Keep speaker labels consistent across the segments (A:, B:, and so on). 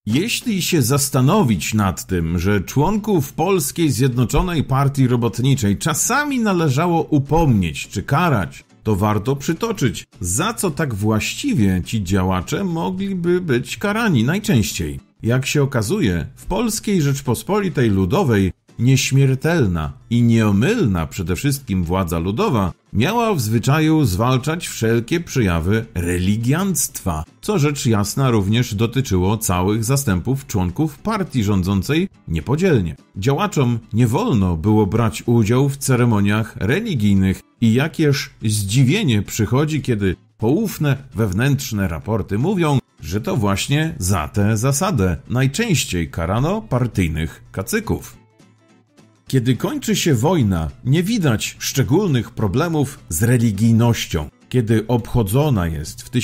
A: Jeśli się zastanowić nad tym, że członków Polskiej Zjednoczonej Partii Robotniczej czasami należało upomnieć czy karać, to warto przytoczyć, za co tak właściwie ci działacze mogliby być karani najczęściej. Jak się okazuje, w Polskiej Rzeczpospolitej Ludowej nieśmiertelna i nieomylna przede wszystkim władza ludowa miała w zwyczaju zwalczać wszelkie przejawy religianstwa, co rzecz jasna również dotyczyło całych zastępów członków partii rządzącej niepodzielnie. Działaczom nie wolno było brać udziału w ceremoniach religijnych i jakież zdziwienie przychodzi, kiedy poufne wewnętrzne raporty mówią, że to właśnie za tę zasadę najczęściej karano partyjnych kacyków. Kiedy kończy się wojna, nie widać szczególnych problemów z religijnością. Kiedy obchodzona jest w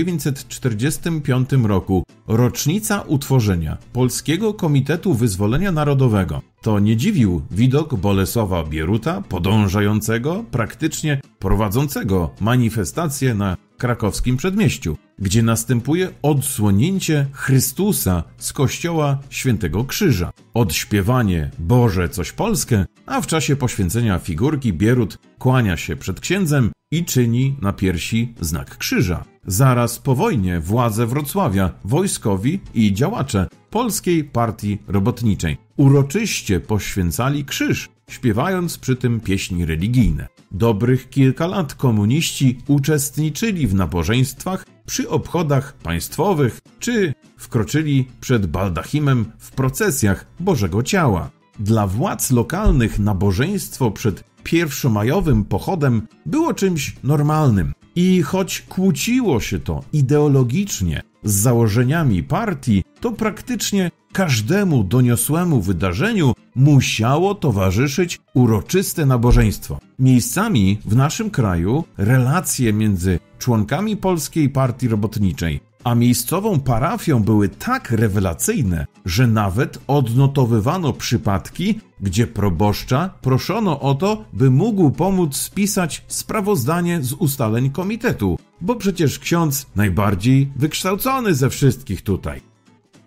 A: 1945 roku rocznica utworzenia Polskiego Komitetu Wyzwolenia Narodowego, to nie dziwił widok Bolesława Bieruta, podążającego, praktycznie prowadzącego manifestację na krakowskim przedmieściu, gdzie następuje odsłonięcie Chrystusa z kościoła Świętego Krzyża, odśpiewanie Boże coś Polskie, a w czasie poświęcenia figurki Bierut kłania się przed księdzem i czyni na piersi znak krzyża. Zaraz po wojnie władze Wrocławia, wojskowi i działacze Polskiej Partii Robotniczej uroczyście poświęcali krzyż, śpiewając przy tym pieśni religijne. Dobrych kilka lat komuniści uczestniczyli w nabożeństwach przy obchodach państwowych, czy wkroczyli przed baldachimem w procesjach Bożego Ciała. Dla władz lokalnych nabożeństwo przed pierwszomajowym pochodem było czymś normalnym i choć kłóciło się to ideologicznie z założeniami partii, to praktycznie każdemu doniosłemu wydarzeniu musiało towarzyszyć uroczyste nabożeństwo. Miejscami w naszym kraju relacje między członkami Polskiej Partii Robotniczej a miejscową parafią były tak rewelacyjne, że nawet odnotowywano przypadki, gdzie proboszcza proszono o to, by mógł pomóc spisać sprawozdanie z ustaleń komitetu, bo przecież ksiądz najbardziej wykształcony ze wszystkich tutaj.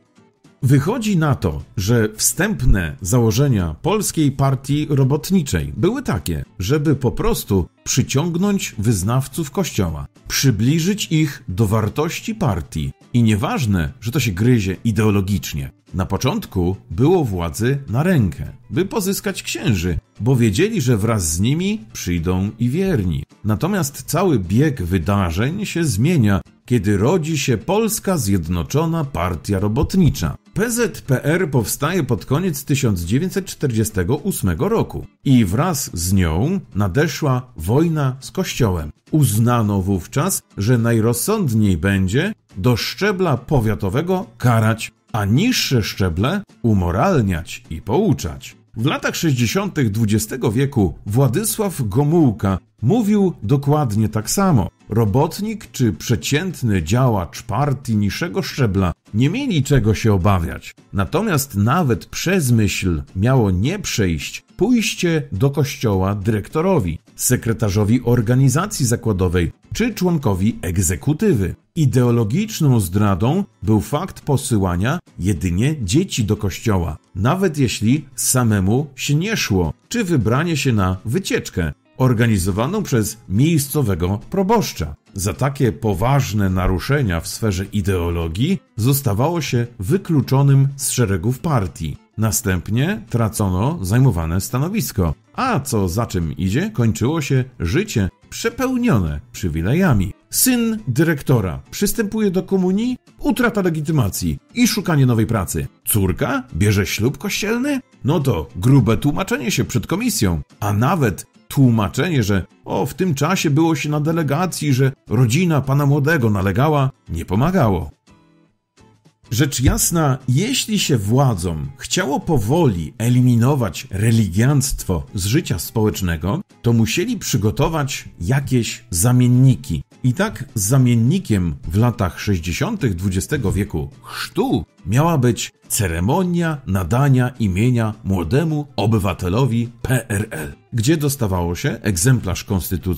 A: Wychodzi na to, że wstępne założenia Polskiej Partii Robotniczej były takie, żeby po prostu przyciągnąć wyznawców Kościoła, przybliżyć ich do wartości partii i nieważne, że to się gryzie ideologicznie. Na początku było władzy na rękę, by pozyskać księży, bo wiedzieli, że wraz z nimi przyjdą i wierni. Natomiast cały bieg wydarzeń się zmienia, kiedy rodzi się Polska Zjednoczona Partia Robotnicza. PZPR powstaje pod koniec 1948 roku i wraz z nią nadeszła wojna z Kościołem. Uznano wówczas, że najrozsądniej będzie do szczebla powiatowego karać, a niższe szczeble umoralniać i pouczać. W latach 60. XX wieku Władysław Gomułka mówił dokładnie tak samo. Robotnik czy przeciętny działacz partii niższego szczebla nie mieli czego się obawiać. Natomiast nawet przez myśl miało nie przejść pójście do kościoła dyrektorowi, sekretarzowi organizacji zakładowej czy członkowi egzekutywy. Ideologiczną zdradą był fakt posyłania jedynie dzieci do kościoła, nawet jeśli samemu się nie szło, czy wybranie się na wycieczkę organizowaną przez miejscowego proboszcza. Za takie poważne naruszenia w sferze ideologii zostawało się wykluczonym z szeregów partii. Następnie tracono zajmowane stanowisko, a co za czym idzie, kończyło się życie przepełnione przywilejami. Syn dyrektora przystępuje do komunii, utrata legitymacji i szukanie nowej pracy. Córka bierze ślub kościelny? No to grube tłumaczenie się przed komisją, a nawet tłumaczenie, że w tym czasie było się na delegacji, że rodzina pana młodego nalegała, nie pomagało. Rzecz jasna, jeśli się władzom chciało powoli eliminować religianstwo z życia społecznego, to musieli przygotować jakieś zamienniki. I tak zamiennikiem w latach 60. XX wieku chrztu miała być ceremonia nadania imienia młodemu obywatelowi PRL, gdzie dostawało się egzemplarz konstytucji,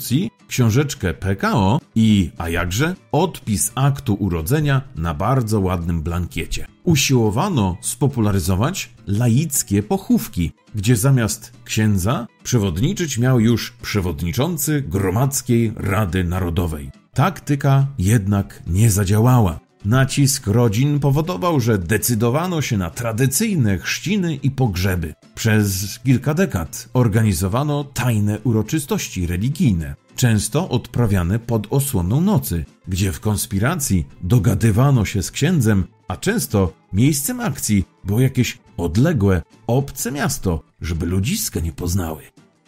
A: książeczkę PKO i, a jakże, odpis aktu urodzenia na bardzo ładnym blankiecie. Usiłowano spopularyzować laickie pochówki, gdzie zamiast księdza przewodniczyć miał już przewodniczący Gromadzkiej Rady Narodowej. Taktyka jednak nie zadziałała. Nacisk rodzin powodował, że decydowano się na tradycyjne chrzciny i pogrzeby. Przez kilka dekad organizowano tajne uroczystości religijne, często odprawiane pod osłoną nocy, gdzie w konspiracji dogadywano się z księdzem, a często miejscem akcji było jakieś odległe, obce miasto, żeby ludziska nie poznały.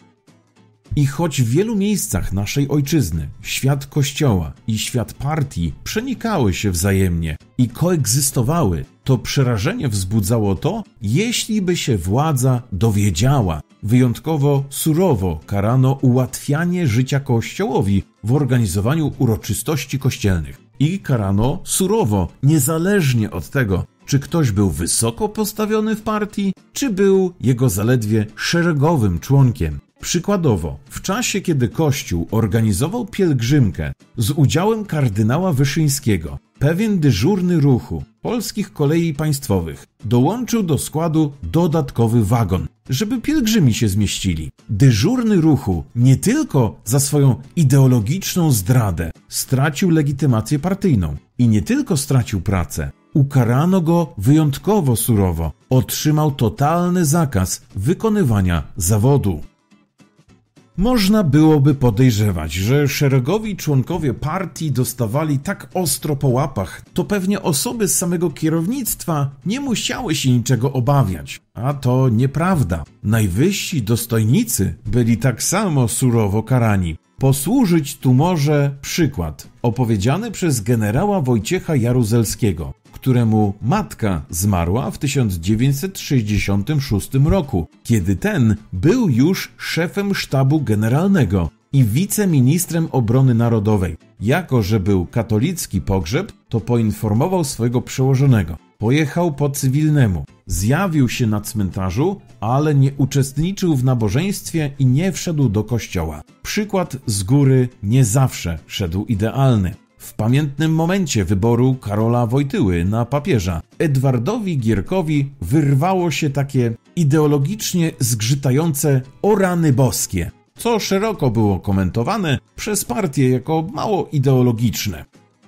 A: I choć w wielu miejscach naszej ojczyzny świat kościoła i świat partii przenikały się wzajemnie i koegzystowały, to przerażenie wzbudzało to, jeśli by się władza dowiedziała. Wyjątkowo surowo karano ułatwianie życia Kościołowi w organizowaniu uroczystości kościelnych. I karano surowo, niezależnie od tego, czy ktoś był wysoko postawiony w partii, czy był jego zaledwie szeregowym członkiem. Przykładowo, w czasie kiedy Kościół organizował pielgrzymkę z udziałem kardynała Wyszyńskiego, pewien dyżurny ruchu Polskich Kolei Państwowych dołączył do składu dodatkowy wagon, żeby pielgrzymi się zmieścili. Dyżurny ruchu nie tylko za swoją ideologiczną zdradę stracił legitymację partyjną i nie tylko stracił pracę, ukarano go wyjątkowo surowo, otrzymał totalny zakaz wykonywania zawodu. Można byłoby podejrzewać, że szeregowi członkowie partii dostawali tak ostro po łapach, to pewnie osoby z samego kierownictwa nie musiały się niczego obawiać. A to nieprawda. Najwyżsi dostojnicy byli tak samo surowo karani. Posłużyć tu może przykład opowiedziany przez generała Wojciecha Jaruzelskiego, któremu matka zmarła w 1966 roku, kiedy ten był już szefem sztabu generalnego i wiceministrem obrony narodowej. Jako że był katolicki pogrzeb, to poinformował swojego przełożonego. Pojechał po cywilnemu, zjawił się na cmentarzu, ale nie uczestniczył w nabożeństwie i nie wszedł do kościoła. Przykład z góry nie zawsze szedł idealny. W pamiętnym momencie wyboru Karola Wojtyły na papieża Edwardowi Gierkowi wyrwało się takie ideologicznie zgrzytające "o rany boskie", co szeroko było komentowane przez partię jako mało ideologiczne.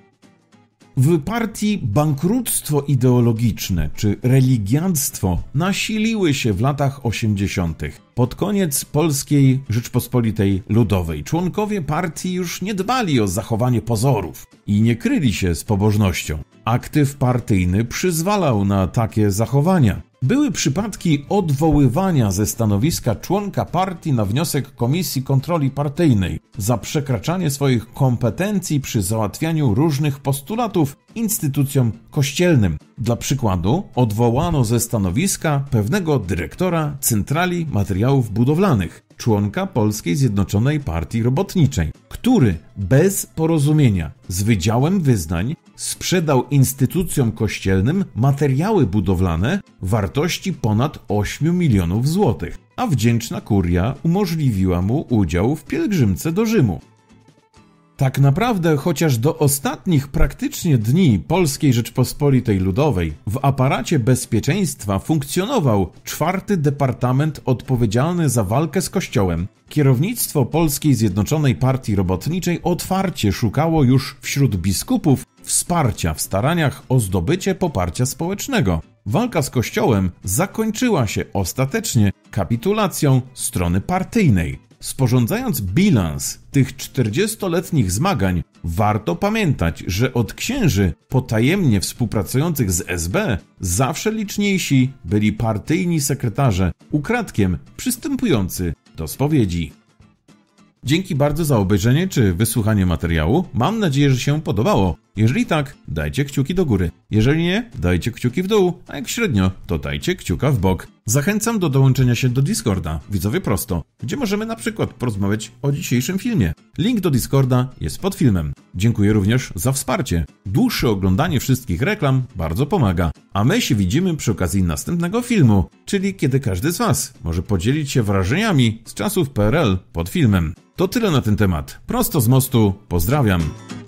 A: W partii bankructwo ideologiczne czy religianstwo nasiliły się w latach 80. Pod koniec Polskiej Rzeczpospolitej Ludowej członkowie partii już nie dbali o zachowanie pozorów i nie kryli się z pobożnością. Aktyw partyjny przyzwalał na takie zachowania. Były przypadki odwoływania ze stanowiska członka partii na wniosek Komisji Kontroli Partyjnej za przekraczanie swoich kompetencji przy załatwianiu różnych postulatów instytucjom kościelnym. Dla przykładu odwołano ze stanowiska pewnego dyrektora Centrali Materiałów Budowlanych, członka Polskiej Zjednoczonej Partii Robotniczej, który bez porozumienia z Wydziałem Wyznań sprzedał instytucjom kościelnym materiały budowlane wartości ponad 8 milionów złotych, a wdzięczna kuria umożliwiła mu udział w pielgrzymce do Rzymu. Tak naprawdę, chociaż do ostatnich praktycznie dni Polskiej Rzeczpospolitej Ludowej w aparacie bezpieczeństwa funkcjonował 4. Departament odpowiedzialny za walkę z Kościołem, kierownictwo Polskiej Zjednoczonej Partii Robotniczej otwarcie szukało już wśród biskupów wsparcia w staraniach o zdobycie poparcia społecznego. Walka z Kościołem zakończyła się ostatecznie kapitulacją strony partyjnej. Sporządzając bilans tych 40-letnich zmagań, warto pamiętać, że od księży potajemnie współpracujących z SB zawsze liczniejsi byli partyjni sekretarze, ukradkiem przystępujący do spowiedzi. Dzięki bardzo za obejrzenie czy wysłuchanie materiału. Mam nadzieję, że się podobało. Jeżeli tak, dajcie kciuki do góry. Jeżeli nie, dajcie kciuki w dół, a jak średnio, to dajcie kciuka w bok. Zachęcam do dołączenia się do Discorda, widzowie prosto, gdzie możemy na przykład porozmawiać o dzisiejszym filmie. Link do Discorda jest pod filmem. Dziękuję również za wsparcie. Dłuższe oglądanie wszystkich reklam bardzo pomaga. A my się widzimy przy okazji następnego filmu, czyli kiedy każdy z Was może podzielić się wrażeniami z czasów PRL pod filmem. To tyle na ten temat. Prosto z mostu, pozdrawiam.